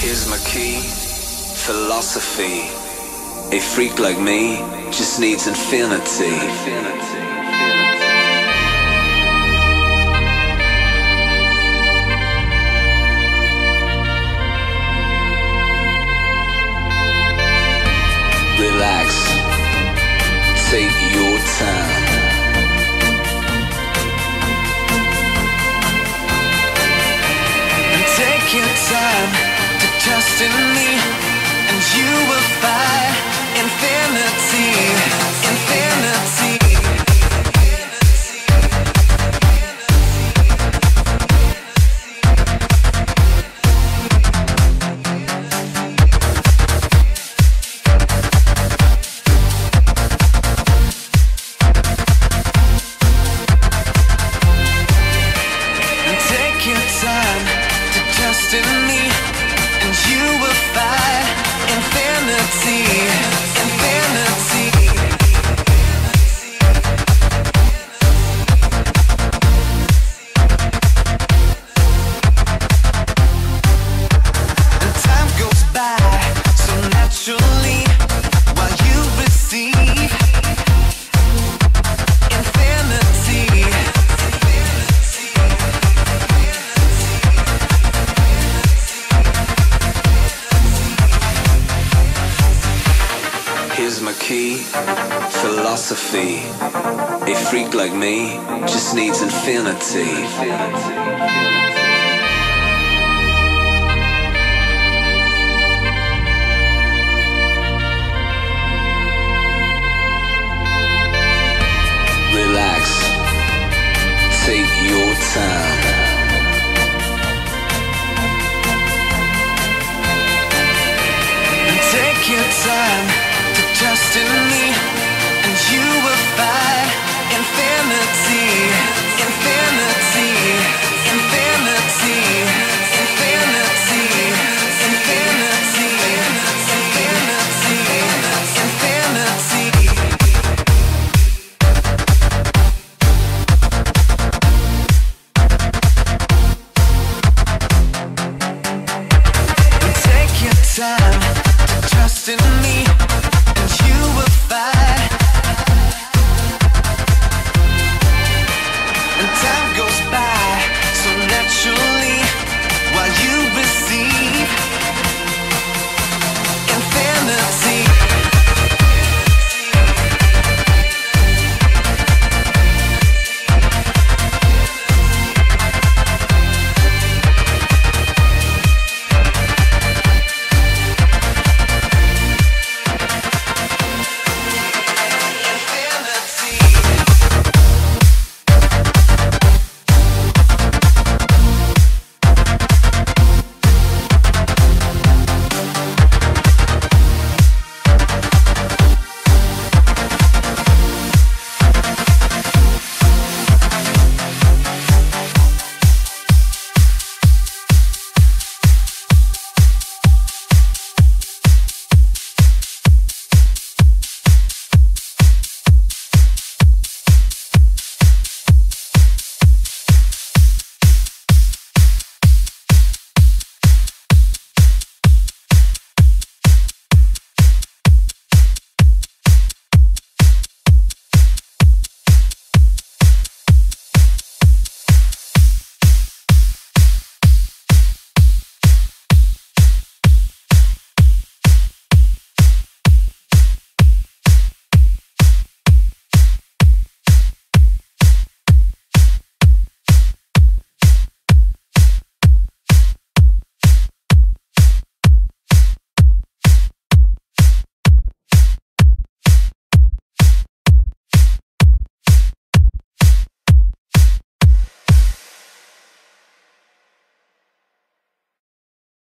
Here's my key, philosophy. A freak like me just needs infinity. Relax, take your time. And take your time to trust in me, and you will find infinity, infinity. Here's my key, philosophy. A freak like me just needs infinity. Relax, take your time. And take your time to trust in me, and you will